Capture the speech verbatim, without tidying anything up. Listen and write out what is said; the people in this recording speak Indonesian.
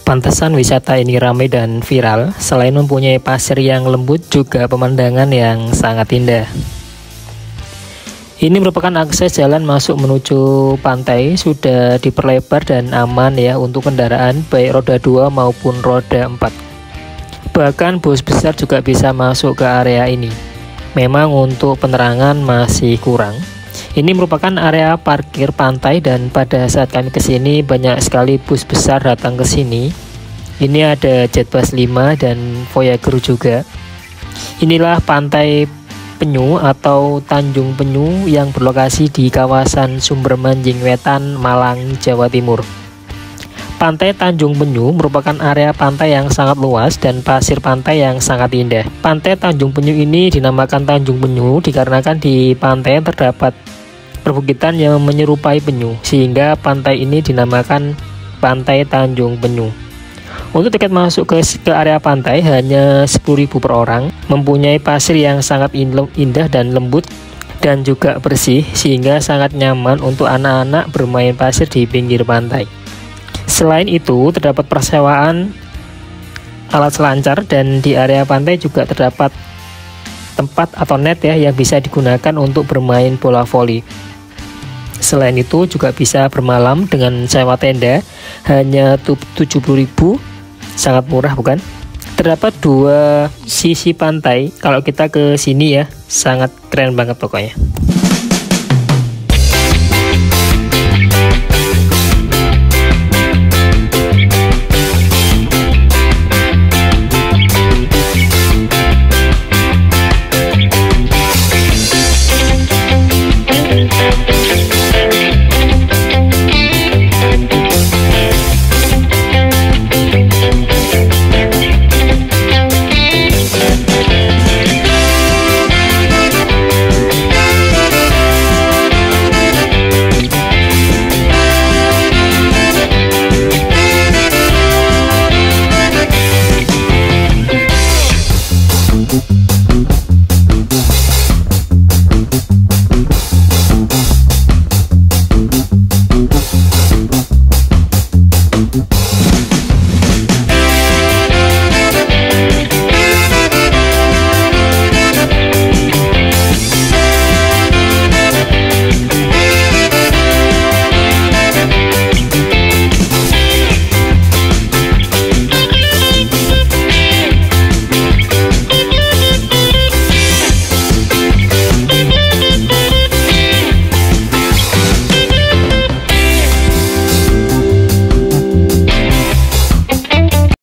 Pantesan wisata ini ramai dan viral. Selain mempunyai pasir yang lembut, juga pemandangan yang sangat indah. Ini merupakan akses jalan masuk menuju pantai, sudah diperlebar dan aman ya untuk kendaraan baik roda dua maupun roda empat. Bahkan bus besar juga bisa masuk ke area ini. Memang untuk penerangan masih kurang. Ini merupakan area parkir pantai dan pada saat kami kesini banyak sekali bus besar datang ke sini. Ini ada Jetbus lima dan Voyager juga. Inilah Pantai Penyu atau Tanjung Penyu yang berlokasi di kawasan Sumber Manjing Wetan, Malang, Jawa Timur. Pantai Tanjung Penyu merupakan area pantai yang sangat luas dan pasir pantai yang sangat indah. Pantai Tanjung Penyu ini dinamakan Tanjung Penyu dikarenakan di pantai terdapat perbukitan yang menyerupai penyu, sehingga pantai ini dinamakan Pantai Tanjung Penyu. Untuk tiket masuk ke, ke area pantai hanya sepuluh ribu per orang, mempunyai pasir yang sangat indah dan lembut dan juga bersih, sehingga sangat nyaman untuk anak-anak bermain pasir di pinggir pantai. Selain itu, terdapat persewaan alat selancar dan di area pantai juga terdapat tempat atau net ya yang bisa digunakan untuk bermain bola voli. Selain itu juga bisa bermalam dengan sewa tenda hanya tujuh puluh ribu, sangat murah bukan? Terdapat dua sisi pantai, kalau kita ke sini ya sangat keren banget pokoknya.